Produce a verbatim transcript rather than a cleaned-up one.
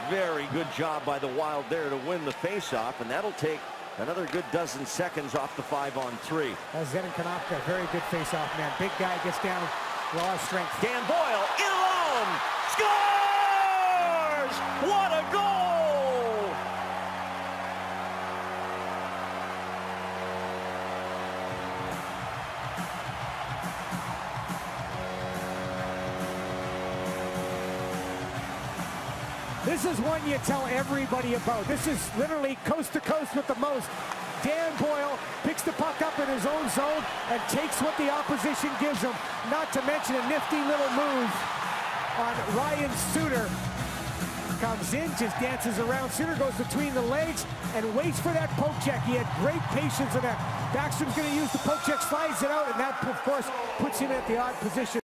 very good job by the Wild there to win the faceoff, and that'll take another good dozen seconds off the five on three. Uh, Zdeno Konopka, very good faceoff man. Big guy gets down, raw strength. Dan Boyle in alone, scores! What a goal! This is one you tell everybody about. This is literally coast to coast with the most. Dan Boyle picks the puck up in his own zone and takes what the opposition gives him. Not to mention a nifty little move on Ryan Suter. Comes in, just dances around. Suter goes between the legs and waits for that poke check. He had great patience on that. Backstrom's going to use the poke check, slides it out, and that, of course, puts him at the odd position.